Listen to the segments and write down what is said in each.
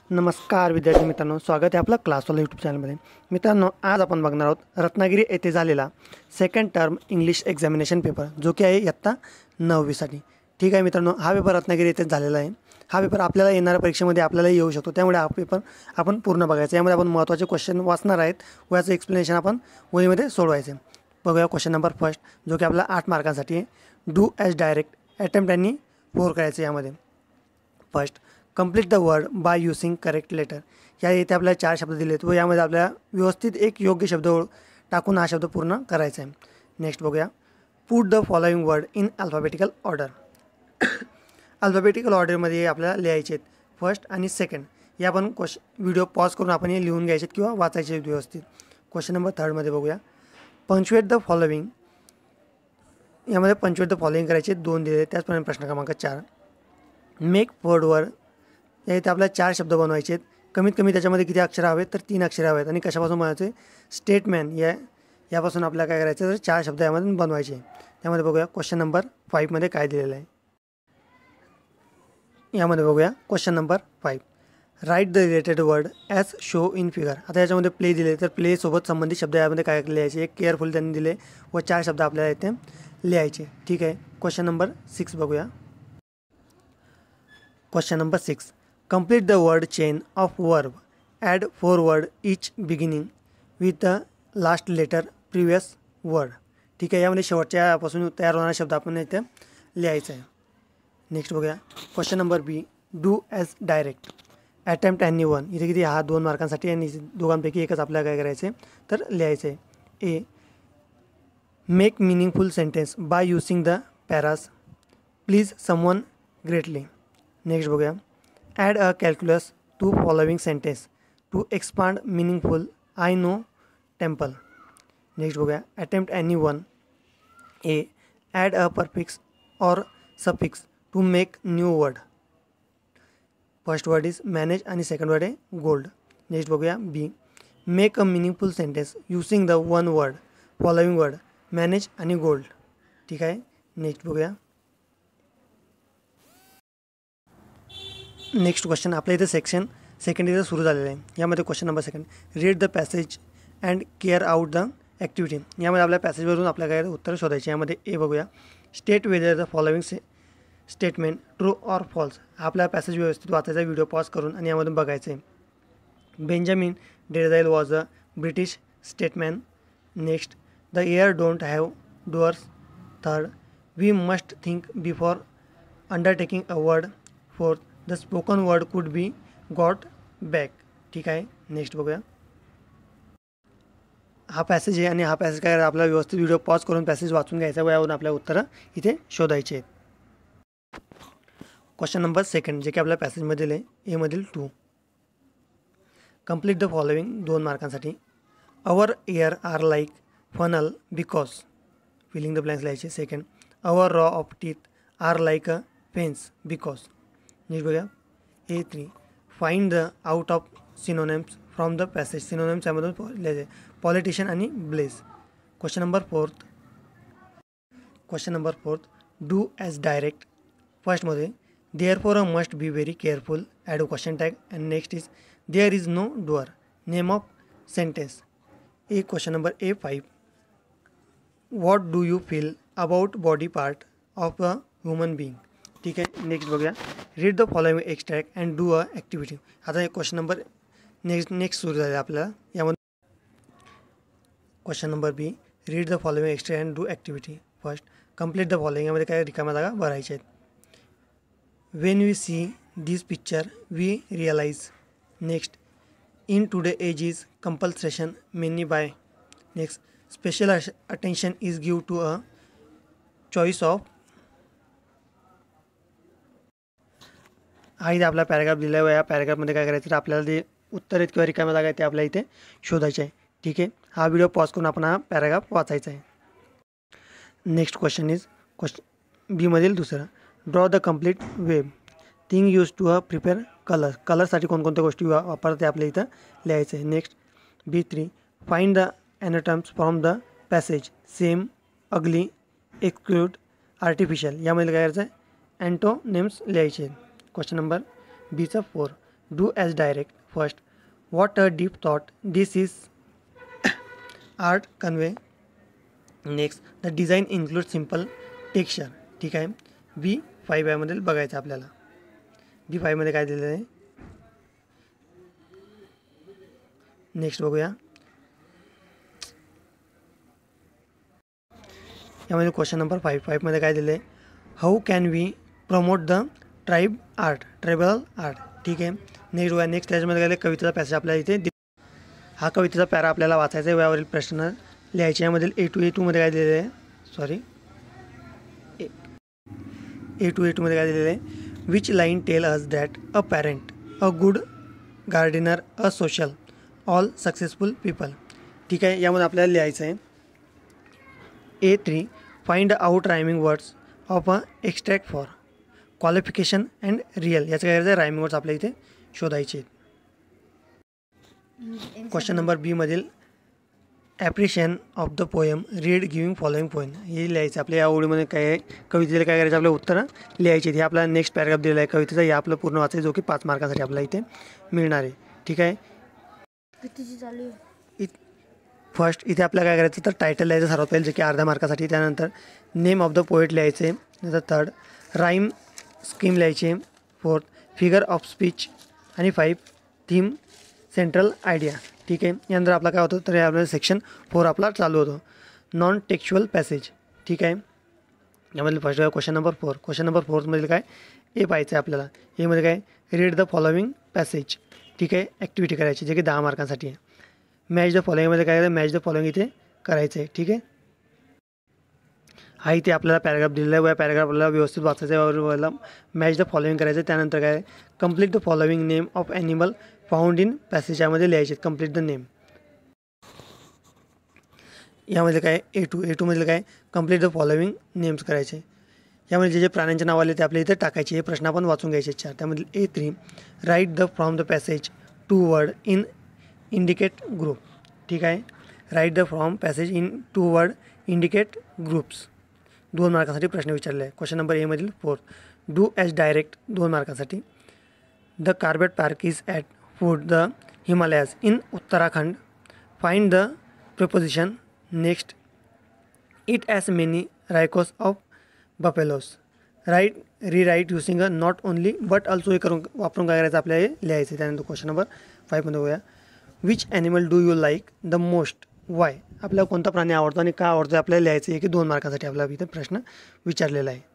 नमस्कार विद्यार्थी मित्रांनो, स्वागत आहे आपलं क्लासवाला यूट्यूब चॅनलमध्ये. मित्रांनो, आज आपण बघणार आहोत रत्नागिरी येथे झालेला second term English examination paper, जो की आहे इयत्ता 9वीसाठी. ठीक आहे मित्रांनो, हा पेपर रत्नागिरी येथेच झालेला आहे. हा पेपर आपल्याला येणाऱ्या परीक्षेमध्ये आपल्याला येऊ शकतो, त्यामुळे हा पेपर आपण पूर्ण बघायचा. यामध्ये आपण महत्त्वाचे क्वेश्चन वाचणार आहेत व याचं एक्सप्लेनेशन आपण वहीमध्ये सोडवायचे. बघूया क्वेश्चन नंबर फर्स्ट, जो की आपला 8 मार्कांसाठी आहे. डू ॲज डायरेक्ट अटेम्प्ट यांनी 4 करायचं. यामध्ये first, complete the word by using correct letter. या इथे आपल्याला 4 शब्द दिलेत व यामध्ये आपल्याला व्यवस्थित एक योग्य शब्द टाकून हा शब्द पूर्ण करायचा आहे. नेक्स्ट बघूया, put the following word in alphabetical order. Alphabetical ऑर्डरमध्ये आपल्याला लिहायचे आहेत फर्स्ट आणि सेकंड. या आपण व्हिडिओ पॉज करून आपण हे लिहून घ्यायचे किंवा वाचायचे व्यवस्थित. क्वेश्चन नंबर थर्डमध्ये बघूया, पंक्च्युएट द फॉलोइंग. यामध्ये पंक्च्युएट द फॉलोइंग करायचे 2 दिले. त्याचप्रमाणे प्रश्न क्रमांक 4, मेक वर्डवर. या इथे आपल्याला 4 शब्द बनवायचे आहेत. कमीत कमी त्याच्यामध्ये किती अक्षर हवेत तर 3 अक्षर हवेत. आणि कशापासून बनवायचे? स्टेटमॅन यापासून आपल्याला काय करायचं तर 4 शब्द यामध्ये बनवायचे. त्यामध्ये बघूया क्वेश्चन नंबर 5मध्ये काय दिलेलं आहे. यामध्ये बघूया question number 5, write the related word as show in figure. आता याच्यामध्ये प्ले दिले तर प्लेसोबत संबंधित शब्द यामध्ये काय लिहायचे? एक केअरफुल त्यांनी दिले व 4 शब्द आपल्याला इथे लिहायचे. ठीक आहे, क्वेश्चन नंबर 6 बघूया. Question number 6, complete the word chain of verb. Add 4 word each beginning with the last letter previous word. ठीक आहे, यामध्ये शेवटच्यापासून तयार होणारा शब्द आपण इथे लिहायचा आहे. नेक्स्ट बघूया question number B, do as direct attempt any one. इथे किती? हा 2 मार्कांसाठी आणि दोघांपैकी एकच आपल्याला काय करायचं आहे तर लिहायचं आहे. A, make meaningful sentence by using the paras. Please someone greatly. Next बघूया, add a calculus to following sentence to expand meaningful I know temple. Next बघूया, attempt any one. A, add a prefix or suffix to make new word. First word is manage आणि second word आहे gold. Next बघूया B, make a meaningful sentence using the one word following word manage आणि gold. ठीक आहे, next बघूया. Next question आपल्या इथे section second इथं सुरू झालेलं आहे. यामध्ये question number second, read the passage and care out the activity. यामध्ये आपल्या पॅसेजवरून आपल्या काय उत्तर शोधायचे. यामध्ये ए बघूया, state weather the following statement true or false. आपला पॅसेज व्यवस्थित वाचायचा, व्हिडिओ पॉज करून आणि यामधून बघायचं आहे. Benjamin Disraeli was a British statesman. Next, the ear don't have doors. Third, we must think before undertaking a word. Fourth, the spoken word could be got back. ठीक आहे, next बघूया. हा passage आहे आणि हा पॅसेज काय आपला व्यवस्थित व्हिडिओ पॉज करून पॅसेज वाचून घ्यायचा व यावरून आपल्या उत्तरं इथे शोधायचे आहेत. क्वेश्चन नंबर सेकंड, जे की आपल्या पॅसेजमधील आहे, एमधील 2, कंप्लीट द फॉलोइंग 2 मार्कांसाठी. Our ear are like funnel because. Filling the blanks लिहायचे. Second, our row of teeth are like a fence because. Next बघूया A3, find the out of synonyms from the passage. Synonyms यामधून लिहायचे, politician आणि bless. Question number fourth, do as direct. फर्स्टमध्ये therefore a must be very careful, add a question tag. And next is there is no door, name of sentence. Question number A5, what do you feel about body part of a human being. ठीक आहे, next बघूया, read the following extract and do a activity. आता एक question number next सुरू झाले आपल्याला. यामध्ये question number B, read the following extract and do activity. First, complete the following. यामध्ये काय रिकाम्या जागा भरायच्या आहेत. When we see this picture we realise. Next, in today age is compulsion many by. Next, special attention is give to a choice of. हा इथे आपला paragraph दिला आहे. या पॅराग्राफमध्ये काय करायचं तर आपल्याला जे उत्तर आहेत किंवा रिकाम्या जागा आहेत ते आपल्याला इथे शोधायचे आहे. ठीक आहे, हा व्हिडिओ पॉज करून आपण हा पॅराग्राफ वाचायचा आहे. नेक्स्ट क्वेश्चन इज क्वेश्चन बीमधील दुसरा, draw the complete web. Thing use to a prepare colour. कलरसाठी कोणकोणत्या गोष्टी वापरतात ते आपल्या इथं लिहायचं आहे. Next B3, find the antonyms from the passage. Same, ugly, exclude, artificial. यामध्ये काय करायचं आहे? अँटोनेम्स लिहायचे आहेत. Question number B4, do as direct. First, what a deep thought this is art convey. Next, the design include simple texture. ठीक आहे. B5 यामधील बघायचं आपल्याला. B5मध्ये काय दिलेलं आहे. नेक्स्ट बघूया. यामध्ये क्वेश्चन नंबर 5मध्ये काय दिलं आहे. How can we promote the tribal art. ठीक आहे. नेक्स्ट बघूया. नेक्स्ट स्टेजमध्ये काय कवितेचा पॅसेज आपल्याला इथे हा कवितेचा पॅरा आपल्याला वाचायचा आहे. यावरील प्रश्न लिहायचे. यामधील A2मध्ये काय दिलेलं आहे. A2मध्ये काय दिलेलं आहे. Which line tell us that a parent, a good gardener, a social, all successful people. ठीक आहे. यामध्ये आपल्याला लिहायचं आहे. A3, find out rhyming words of a extract for qualification and real. याचं काय करायचं, रायमिंग वर्ड्स आपल्या इथे शोधायचे आहेत. क्वेश्चन नंबर Bमधील appreciation of the poem, read giving following poem. हे लिहायचं आपल्या या ओळीमध्ये काय आहे. कवितेला काय करायचं, आपल्या उत्तरं लिहायची. हे आपला नेक्स्ट पॅराग्राफ दिलेला आहे कवितेचा. हे आपलं पूर्ण वाचायचं, जो की 5 मार्कासाठी आपल्याला इथे मिळणार आहे. ठीक आहे. फर्स्ट इथे आपल्याला काय करायचं, तर टायटल लिहायचं सर्वात पहिले, जे की अर्ध्या मार्कासाठी. त्यानंतर नेम ऑफ द पोएट लिहायचे. नंतर थर्ड, राईम स्कीम लिहायचे. Fourth, figure of speech. आणि 5, थीम, सेंट्रल आयडिया. ठीक आहे. यानंतर आपला काय होतं, तर यामध्ये सेक्शन 4 आपला चालू होतो. Non textual passage. ठीक आहे. यामधील first question number 4. Question number 4मधील काय ए पाहायचं आहे आपल्याला. एमध्ये काय, रीड द फॉलोइंग पॅसेज. ठीक आहे. ॲक्टिव्हिटी करायची, जे की 10 मार्कांसाठी आहे. मॅच द फॉलोइंगमध्ये काय, मॅच द फॉलोइंग इथे करायचं आहे. ठीक आहे. हा इथे आपल्याला पॅराग्राफ दिलेला आहे. या पॅराग्राफला व्यवस्थित वाचायचं आहे. मॅच द फॉलोइंग करायचं. त्यानंतर काय, complete the following name of animal found in passage. यामध्ये लिहायचे कंप्लीट द नेम. यामध्ये काय A2मधील काय, कंप्लीट द फॉलोइंग नेम्स करायचे. यामध्ये जे जे प्राण्यांचे नाव आले ते आपल्या इथे टाकायचे. हे प्रश्न आपण वाचून घ्यायचे 4. त्यामधील A3, write the from the passage 2 word in indicate group. ठीक आहे. Write the from passage in 2 word indicate groups. 2 मार्कासाठी प्रश्न विचारले आहे. क्वेश्चन नंबर Aमधील 4, डू ॲज डायरेक्ट. 2 मार्कासाठी. The Corbett park is at foot the Himalayas in Uttarakhand. Find the preposition. Next, it as many रायकोस of buffaloes. Rewrite using a not only but also. हे करून वापरून काय करायचं, आपल्याला हे लिहायचं. त्यानंतर क्वेश्चन नंबर 5मध्ये होऊया. Which animal do you like the most, why. आपल्याला कोणता प्राणी आवडतो आणि का आवडतो, आपल्याला लिहायचं आहे. की 2 मार्कासाठी आपल्याला इथे प्रश्न विचारलेला आहे.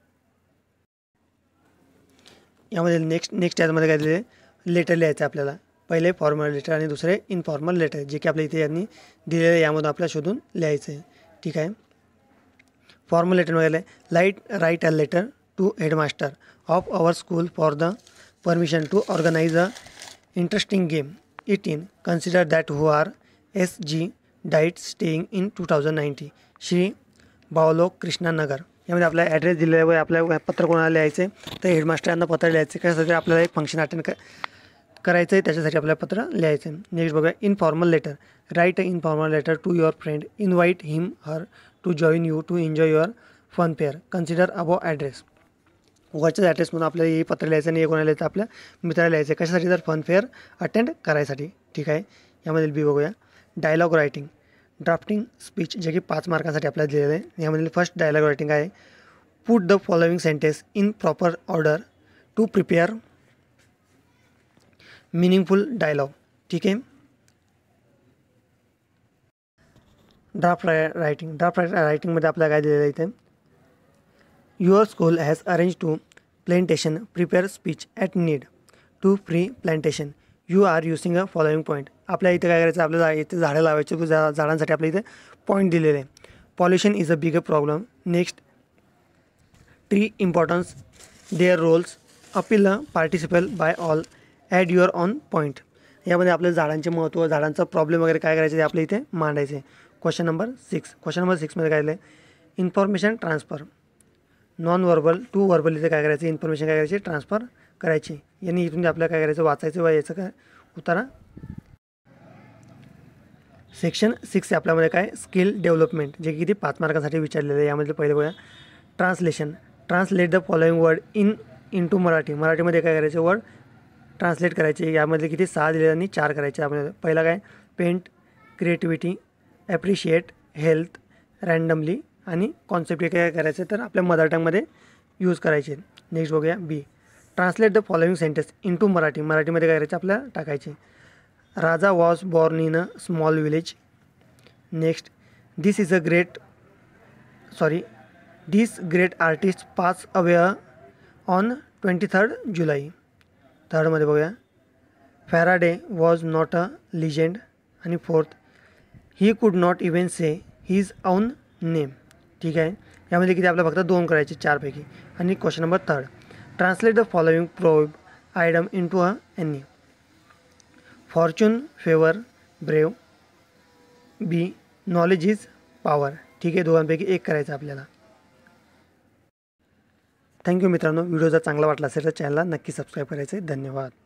यामध्ये नेक्स्ट यामध्ये काय दिले, लेटर लिहायचं आहे आपल्याला. पहिले फॉर्मल लेटर आणि दुसरे इनफॉर्मल लेटर, जे की आपल्या इथे यांनी दिलेलं आहे. यामधून आपल्याला शोधून लिहायचं आहे. ठीक आहे. फॉर्मल लेटरमध्ये write a letter to headmaster of our school for the permission to organise an interesting game. 18, consider that who are SG डाईट स्टेईंग इन 2090 श्री बावलो कृष्णा नगर. यामध्ये आपला ॲड्रेस दिलेला आहे. आपल्या पत्र कोणाला लिहायचं आहे, तर हेडमास्टर यांना पत्र लिहायचं. कशासाठी, आपल्याला एक फंक्शन अटेंड करायचं आहे, त्याच्यासाठी आपल्याला पत्र लिहायचं आहे. नेक्स्ट बघूया, informal letter. Write a informal letter to your friend. Invite him her to join you to enjoy your fun fair. Consider above address. वरच्याच ॲड्रेसमधून आपल्याला हे पत्र लिहायचं आणि हे कोणाला लिहायचं, आपल्या मित्राला लिहायचं. कशासाठी, तर फन फेअर अटेंड करायसाठी. ठीक आहे. यामधील बी बघूया, डायलॉग रायटिंग. ड्राफ्टिंग स्पीच, जे की 5 मार्कांसाठी आपल्याला दिलेलं आहे. यामधील फर्स्ट डायलॉग रायटिंग आहे, put the following sentence in proper order to prepare meaningful dialogue. ठीक आहे. ड्राफ्ट रायटिंगमध्ये आपल्याला काय दिलेलं आहे इथे, your school has arrange to plantation prepare speech at need to free plantation. You are using a following point. आपल्या इथे काय करायचं, आपल्याला इथे झाडं लावायचे. झाडांसाठी आपल्या इथे पॉईंट दिलेले आहे. Pollution is a bigger problem. Next, tree importance, their roles, appeal participate by all, add your on point. यामध्ये आपल्या झाडांचे महत्त्व, झाडांचा प्रॉब्लेम वगैरे काय करायचं ते आपल्या इथे मांडायचे. Question number 6. क्वेश्चन नंबर 6मध्ये काय दिलं, information transfer. Non verbal to verbal इथे काय करायचं, इन्फॉर्मेशन काय करायची, ट्रान्सफर करायची. यांनी इथून आपल्याला काय करायचं, वाचायचं व याचं काय उतारा. सेक्शन 6 आपल्यामध्ये काय, स्किल डेव्हलपमेंट, जे की किती 5 मार्कांसाठी विचारलेलं आहे. यामध्ये पहिले बघा, translation. Translate the following word into Marathi. मराठीमध्ये काय करायचं, वर्ड ट्रान्सलेट करायचे. यामध्ये किती 6 दिले आणि 4 करायचे. यामध्ये पहिला काय paint, creativity, appreciate, health, randomly आणि कॉन्सेप्ट हे काय करायचे तर आपल्या मदर टंगमध्ये यूज करायचे. नेक्स्ट बघूया B. Translate the following sentence into Marathi. मराठीमध्ये काय करायचे आपल्याला टाकायचे. Raja was born in a small village. Next this great artist pass away on 23rd July. थर्डमध्ये बघूया Faraday was not a legend. आणि fourth he could not even say his own name. ठीक आहे. यामध्ये किती आपल्याला फक्त 2 करायचे 4पैकी. आणि question number 3 translate the following proverb idiom into a any. Fortune favour brave. B knowledge is power. ठीक आहे. दोघांपैकी एक करायचं आपल्याला. थँक्यू मित्रांनो. व्हिडिओ जर चांगला वाटला असेल तर चॅनलला नक्की सबस्क्राईब करायचं आहे. धन्यवाद.